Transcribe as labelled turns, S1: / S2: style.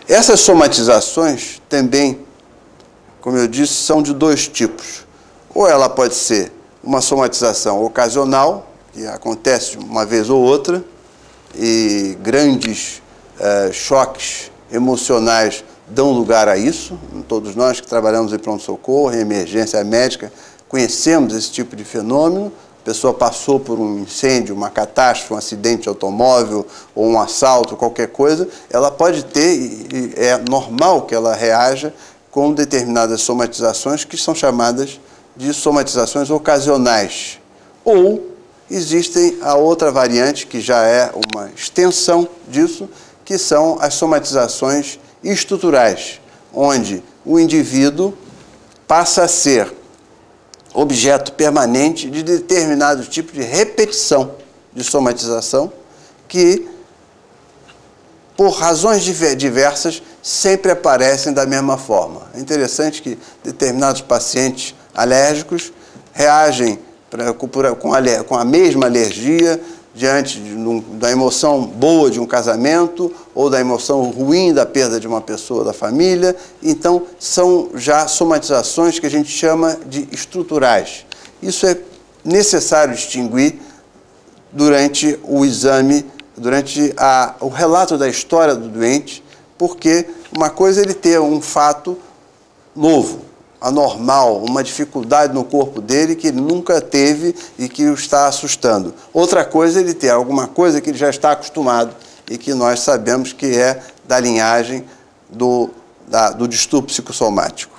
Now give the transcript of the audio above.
S1: Essas somatizações também, como eu disse, são de dois tipos. Ou ela pode ser uma somatização ocasional, que acontece uma vez ou outra, e grandes choques emocionais dão lugar a isso. Todos nós que trabalhamos em pronto-socorro, em emergência médica, conhecemos esse tipo de fenômeno. A pessoa passou por um incêndio, uma catástrofe, um acidente de automóvel ou um assalto, qualquer coisa, ela pode ter, e é normal que ela reaja com determinadas somatizações que são chamadas de somatizações ocasionais. Ou existem a outra variante, que já é uma extensão disso, que são as somatizações estruturais, onde o indivíduo passa a ser objeto permanente de determinado tipo de repetição de somatização que, por razões diversas, sempre aparecem da mesma forma. É interessante que determinados pacientes alérgicos reagem com a mesma alergia diante da emoção boa de um casamento ou da emoção ruim da perda de uma pessoa da família. Então, são já somatizações que a gente chama de estruturais. Isso é necessário distinguir durante o exame, durante o relato da história do doente, porque uma coisa é ele ter um fato novo, anormal, uma dificuldade no corpo dele que ele nunca teve e que o está assustando. Outra coisa é ele ter alguma coisa que ele já está acostumado e que nós sabemos que é da linhagem do distúrbio psicossomático.